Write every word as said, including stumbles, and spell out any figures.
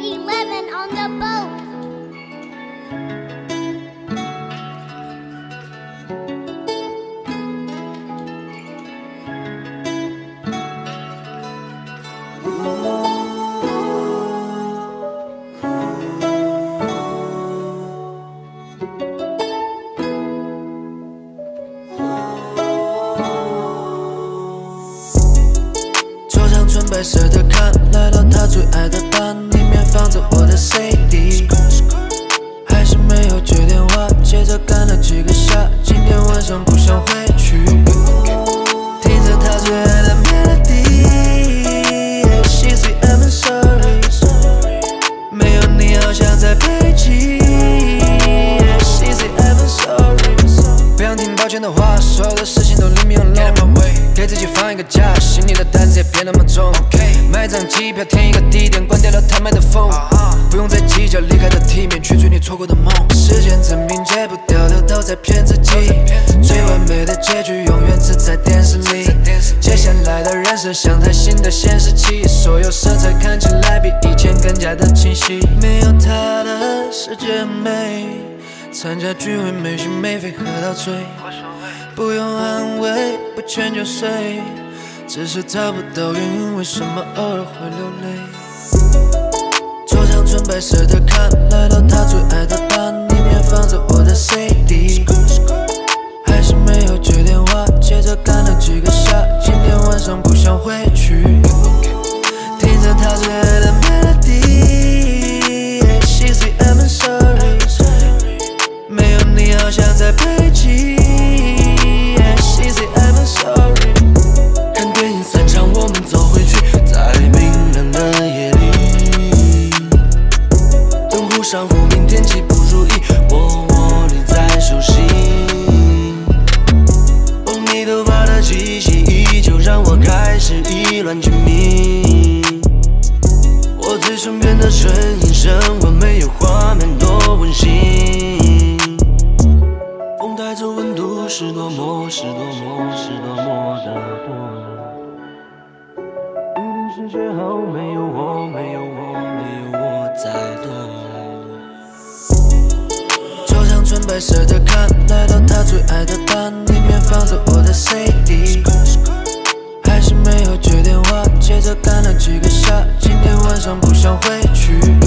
eleven on the boat. 纯白色的卡，来到他最爱的吧，里面放着我的 C D， 还是没有接电话，接着干了几个下，今天晚上不想回去，听着他最爱的 melody，She say I'm sorry， 没有你好像在北京 ，She say I'm sorry， 不想听抱歉的话，所有的事情都 leave me alone。给自己放一个假，心里的担子也别那么重。买张机票，填一个地点，关掉了他们的风，不用再计较离开的体面，去追你错过的梦。时间证明戒不掉的都在骗自己，最完美的结局永远只在电视里。接下来的人生像台新的显示器，所有色彩看起来比以前更加的清晰。没有他的世界很美，参加聚会没心没肺喝到醉。 不用安慰，不劝就睡，只是找不到原因，为什么偶尔会流泪？桌上纯白色的卡，来到他最爱的吧，里面放着我的 C D， 还是没有接电话，接着干了几个下，今天晚上不想回去，听着他最爱的 melody，She say I'm sorry， 没有你好像在北京。 She say I'm sorry。 看电影散场，我们走回去，在冰冷的夜里。灯湖上忽明天气不如意，我窝里在休息。碰你头发的气息，依旧让我开始意乱情迷。我嘴唇边的唇印，生活没有画面多温馨。 风带走温度，是多么，是多么，是多么的多。雨淋湿雪后，没有我，没有我，没有我再多。桌上纯白色的卡，来到他最爱的吧，里面放着我的 C D， 还是没有接电话，接着干了几个下，今天晚上不想回去。